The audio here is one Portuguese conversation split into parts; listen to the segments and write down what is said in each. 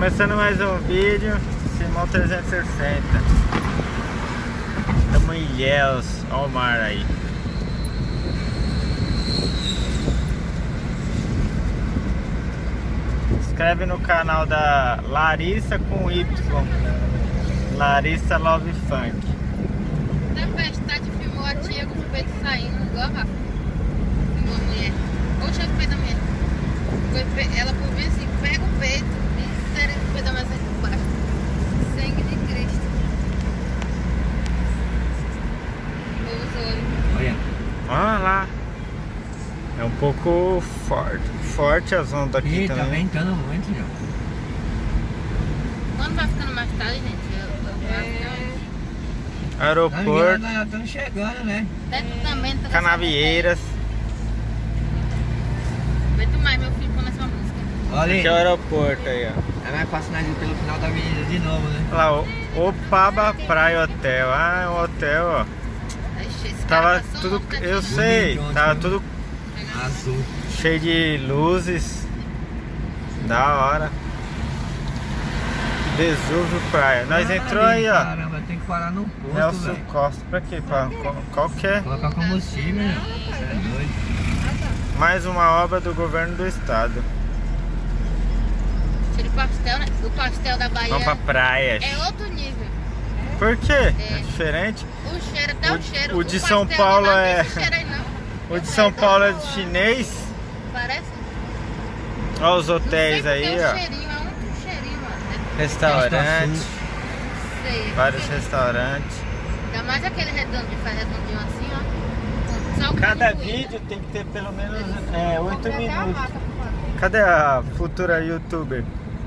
Começando mais um vídeo, Simão 360. Estamos em Ilhéus, olha o mar aí. Inscreve no canal da Larissa com Y, Larissa Love Funk. Tempestade filmou a tia com o peito saindo, igual a Rafa. Filmou a mulher. Oxe, o peito da mulher. Ela por mim assim, pega o peito e sério o peito da mulher sai por baixo. Sangue de Cristo. Os olhos. Olha. Olha lá. É um pouco forte as ondas aqui também. Tá ventando muito, já. Quando vai ficando mais tarde, gente? Aeroporto. Estamos chegando, né? Tá Canavieiras. Aguento mais meu filho com essa música. Olha aí. Aqui é o aeroporto aí, ó. É mais fácil nós ir pelo final da avenida de novo, né? Olha lá, Opaba Praia Hotel. Ah, é um hotel, ó. Tava tudo, eu sei, tava tudo azul, cheio de luzes. Da hora. Vesúvio Praia. Nós entrou aí, ó. Caramba, tem que parar no posto, Nelson velho. Costa, pra quê? Qual que é? Colocar combustível, meu. Você é doido. Mais uma obra do governo do estado. Aquele pastel, né? O pastel da Bahia Vamos pra praia. é outro nível. Por quê? É diferente? O cheiro, até o cheiro. O de São Paulo é... O de São Paulo é chinês. Parece. Olha os hotéis aí, ó. Cheirinho, é um cheirinho, mano. Restaurante. Sei. Vários restaurantes. Ainda mais aquele redondinho assim, ó. Só Cada vídeo tem que ter pelo menos 8 minutos. Cadê a futura youtuber?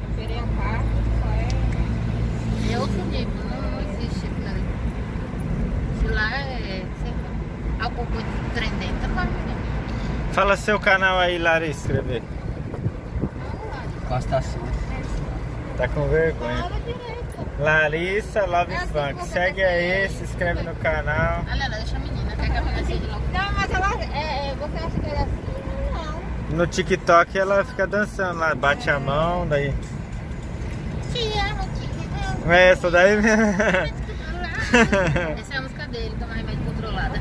É outro nível, não existe aquilo ali. Se lá é... Ao pouco de trem dentro, mas... Fala seu canal aí, Larissa, escrever. Costa Sul. Tá com vergonha. Larissa Love Funk. Segue aí, se inscreve no canal. Olha lá, deixa a menina, quer que a menina seja logo. Não, mas ela... você acha que ela é assim? Não. No TikTok ela fica dançando lá, bate a mão, daí... Te amo, te amo. É essa daí mesmo. Essa é a música dele, tomar remédio controlado.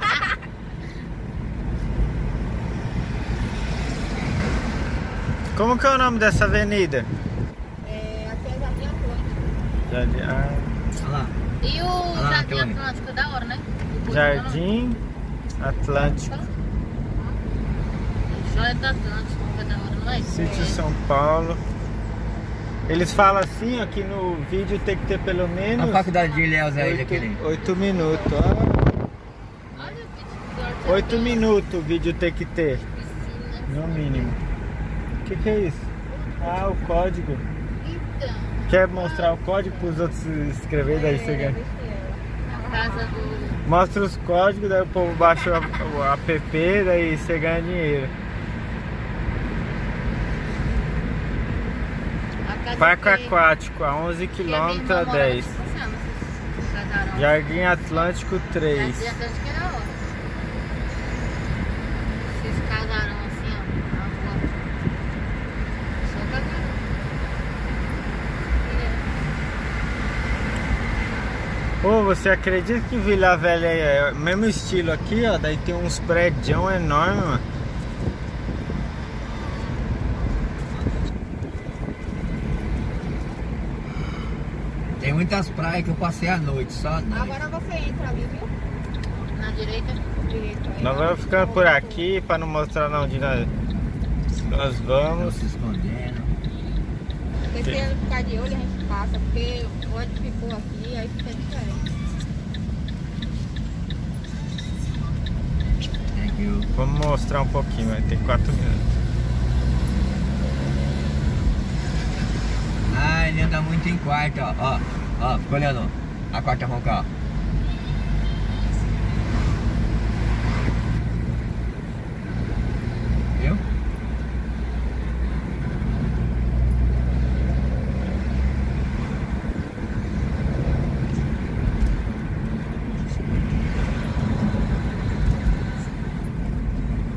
Como que é o nome dessa avenida? Aqui é Jardim Atlântico. Olha lá. E o lá, Jardim Tony. Atlântico é da hora, né? Jardim Atlântico. Joia do Atlântico, é da hora, não é? Sítio São Paulo. Eles falam assim, ó, que no vídeo tem que ter pelo menos A faculdade de Ilhéus aí, daquele. 8 minutos, ó. Olha o vídeo. 8 minutos o vídeo tem que ter, Piscina. no mínimo. O que é isso? Ah, o código. Então, Quer mostrar o código para os outros escrever, daí você ganha. a casa do... Mostra os códigos, daí o povo baixa o app, daí você ganha dinheiro. Parque Aquático, a 11 km a 10. Jardim Atlântico 3. Jardim Atlântico é da hora. Esses casarão assim, ó. Na rua. Só casarão. Pô, você acredita que Vila Velha é o mesmo estilo aqui, ó? Daí tem uns prédios enormes, mano. Tem muitas praias que eu passei a noite, só à noite. Agora você entra ali, viu? Na direita. Direito aí. Nós vamos ficando por aqui para não mostrar onde nós Estão vamos. se escondendo. Porque se ele ficar de olho, a gente passa. Porque onde ficou aqui, aí fica diferente. Thank you. Vamos mostrar um pouquinho, vai ter 4 minutos. Ah, ele anda muito em quarto, ó. Ó, fica olhando a quarta ronca, ó. Viu?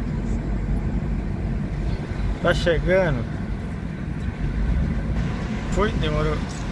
Tá chegando? Foi, demorou.